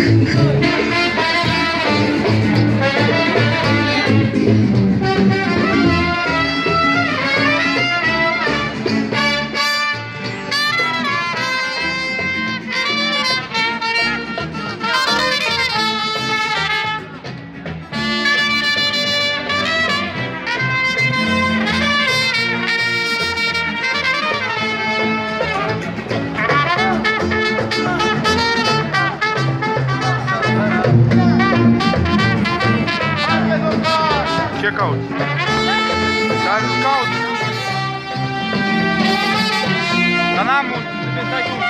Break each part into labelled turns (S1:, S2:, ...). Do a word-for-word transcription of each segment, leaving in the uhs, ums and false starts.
S1: Ce cauți? Dar nu caut. Dar n-am mult. Trebuie să ai tu.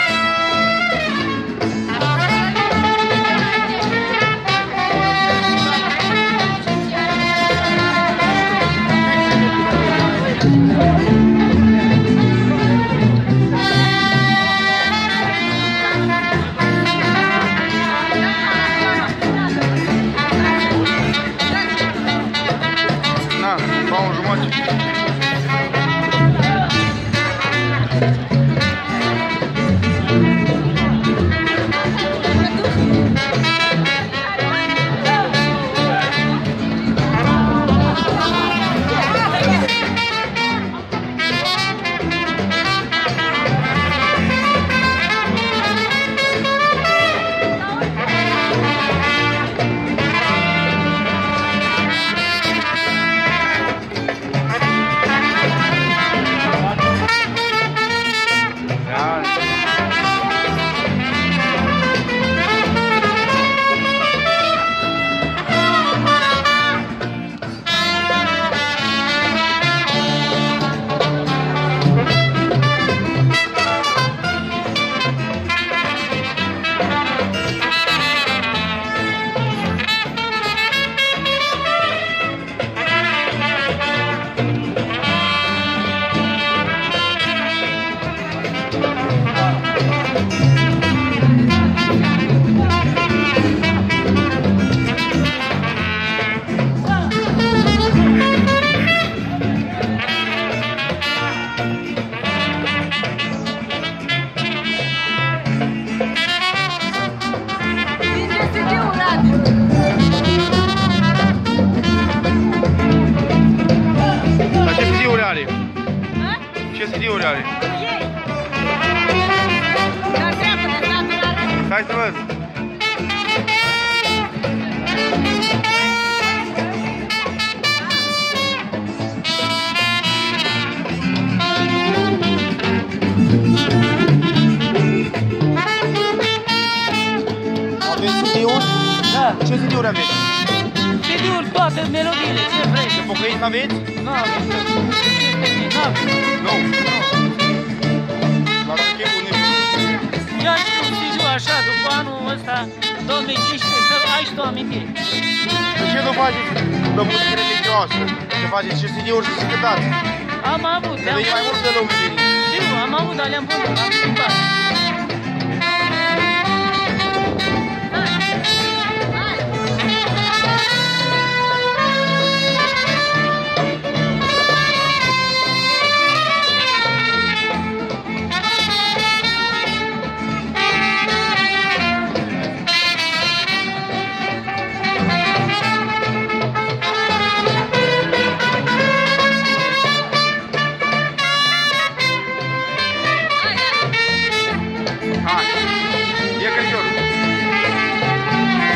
S1: Bom, jumătate. Ce C D-uri are?
S2: Ei! Dar treabă de naturare!
S1: Hai să văd! Aveți C D-uri?
S2: Da!
S1: Ce C D-uri aveți?
S2: C D-uri, toate melodiile, ce vrei!
S1: De pocăiți aveți?
S2: Nu avem! Nu avem!
S1: Nu! La schimul nu știu.
S2: Ia și un C D așa, după anul ăsta, două mii cincisprezece, să ai și tu amintiri.
S1: De ce nu faceți de muzică religioasă? Să faceți și C D-uri și să cântați?
S2: Am avut,
S1: le-am pus. Mai mult de lume din ei.
S2: Știu, am avut, dar le-am pus, am schimbat.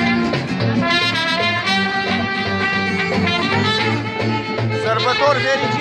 S1: Sărbători fericite!